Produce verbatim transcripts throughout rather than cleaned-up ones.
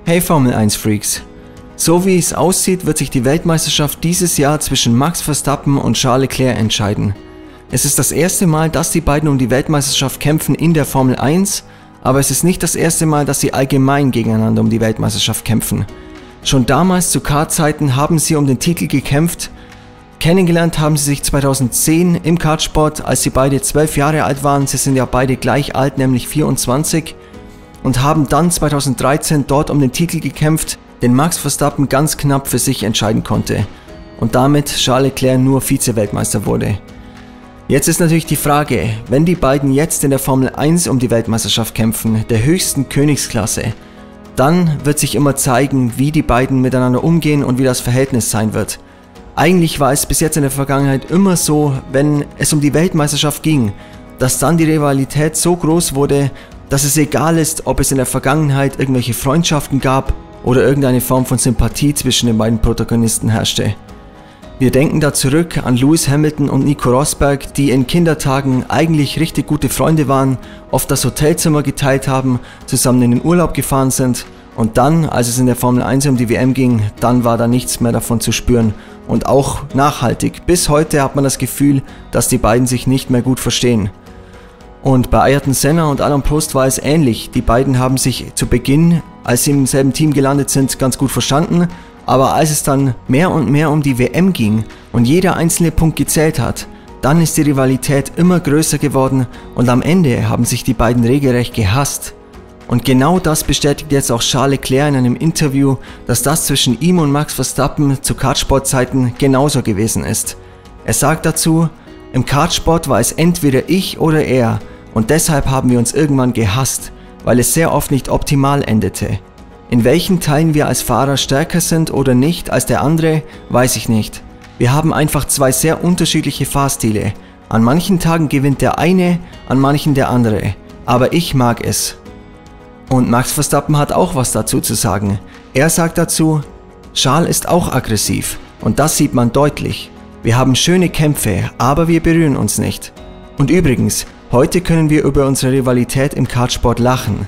Hey Formel eins Freaks! So wie es aussieht, wird sich die Weltmeisterschaft dieses Jahr zwischen Max Verstappen und Charles Leclerc entscheiden. Es ist das erste Mal, dass die beiden um die Weltmeisterschaft kämpfen in der Formel eins, aber es ist nicht das erste Mal, dass sie allgemein gegeneinander um die Weltmeisterschaft kämpfen. Schon damals zu Kartzeiten haben sie um den Titel gekämpft. Kennengelernt haben sie sich zweitausendzehn im Kartsport, als sie beide zwölf Jahre alt waren. Sie sind ja beide gleich alt, nämlich vierundzwanzig. Und haben dann zweitausenddreizehn dort um den Titel gekämpft, den Max Verstappen ganz knapp für sich entscheiden konnte. Und damit Charles Leclerc nur Vize-Weltmeister wurde. Jetzt ist natürlich die Frage, wenn die beiden jetzt in der Formel eins um die Weltmeisterschaft kämpfen, der höchsten Königsklasse, dann wird sich immer zeigen, wie die beiden miteinander umgehen und wie das Verhältnis sein wird. Eigentlich war es bis jetzt in der Vergangenheit immer so, wenn es um die Weltmeisterschaft ging, dass dann die Rivalität so groß wurde, dass es egal ist, ob es in der Vergangenheit irgendwelche Freundschaften gab oder irgendeine Form von Sympathie zwischen den beiden Protagonisten herrschte. Wir denken da zurück an Lewis Hamilton und Nico Rosberg, die in Kindertagen eigentlich richtig gute Freunde waren, oft das Hotelzimmer geteilt haben, zusammen in den Urlaub gefahren sind und dann, als es in der Formel eins um die W M ging, dann war da nichts mehr davon zu spüren und auch nachhaltig. Bis heute hat man das Gefühl, dass die beiden sich nicht mehr gut verstehen. Und bei Ayrton Senna und Alain Prost war es ähnlich. Die beiden haben sich zu Beginn, als sie im selben Team gelandet sind, ganz gut verstanden, aber als es dann mehr und mehr um die W M ging und jeder einzelne Punkt gezählt hat, dann ist die Rivalität immer größer geworden und am Ende haben sich die beiden regelrecht gehasst. Und genau das bestätigt jetzt auch Charles Leclerc in einem Interview, dass das zwischen ihm und Max Verstappen zu Kartsportzeiten genauso gewesen ist. Er sagt dazu: Im Kartsport war es entweder ich oder er und deshalb haben wir uns irgendwann gehasst, weil es sehr oft nicht optimal endete. In welchen Teilen wir als Fahrer stärker sind oder nicht als der andere, weiß ich nicht. Wir haben einfach zwei sehr unterschiedliche Fahrstile. An manchen Tagen gewinnt der eine, an manchen der andere. Aber ich mag es. Und Max Verstappen hat auch was dazu zu sagen. Er sagt dazu: Charles ist auch aggressiv und das sieht man deutlich. Wir haben schöne Kämpfe, aber wir berühren uns nicht. Und übrigens, heute können wir über unsere Rivalität im Kartsport lachen.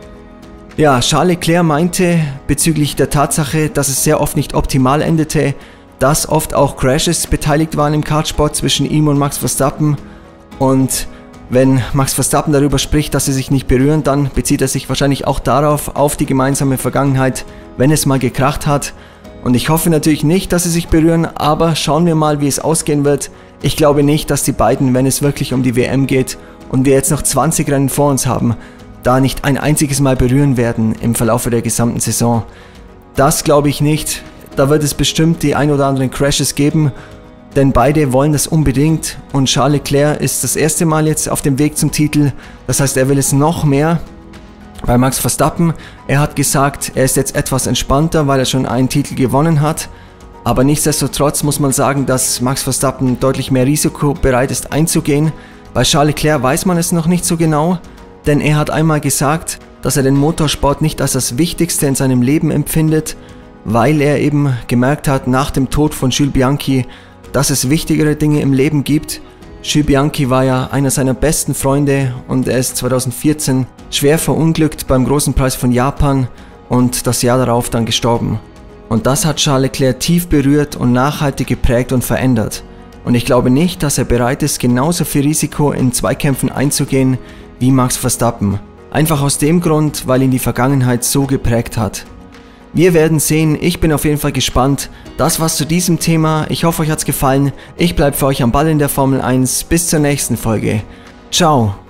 Ja, Charles Leclerc meinte bezüglich der Tatsache, dass es sehr oft nicht optimal endete, dass oft auch Crashes beteiligt waren im Kartsport zwischen ihm und Max Verstappen. Und wenn Max Verstappen darüber spricht, dass sie sich nicht berühren, dann bezieht er sich wahrscheinlich auch darauf, auf die gemeinsame Vergangenheit, wenn es mal gekracht hat. Und ich hoffe natürlich nicht, dass sie sich berühren, aber schauen wir mal, wie es ausgehen wird. Ich glaube nicht, dass die beiden, wenn es wirklich um die W M geht und wir jetzt noch zwanzig Rennen vor uns haben, da nicht ein einziges Mal berühren werden im Verlauf der gesamten Saison. Das glaube ich nicht. Da wird es bestimmt die ein oder anderen Crashes geben, denn beide wollen das unbedingt und Charles Leclerc ist das erste Mal jetzt auf dem Weg zum Titel. Das heißt, er will es noch mehr. Bei Max Verstappen, er hat gesagt, er ist jetzt etwas entspannter, weil er schon einen Titel gewonnen hat. Aber nichtsdestotrotz muss man sagen, dass Max Verstappen deutlich mehr Risiko bereit ist einzugehen. Bei Charles Leclerc weiß man es noch nicht so genau, denn er hat einmal gesagt, dass er den Motorsport nicht als das Wichtigste in seinem Leben empfindet, weil er eben gemerkt hat nach dem Tod von Jules Bianchi, dass es wichtigere Dinge im Leben gibt. Jules Bianchi war ja einer seiner besten Freunde und er ist zweitausendvierzehn schwer verunglückt beim Großen Preis von Japan und das Jahr darauf dann gestorben. Und das hat Charles Leclerc tief berührt und nachhaltig geprägt und verändert. Und ich glaube nicht, dass er bereit ist, genauso viel Risiko in Zweikämpfen einzugehen wie Max Verstappen. Einfach aus dem Grund, weil ihn die Vergangenheit so geprägt hat. Wir werden sehen, ich bin auf jeden Fall gespannt. Das war's zu diesem Thema, ich hoffe euch hat's gefallen. Ich bleibe für euch am Ball in der Formel eins. Bis zur nächsten Folge. Ciao!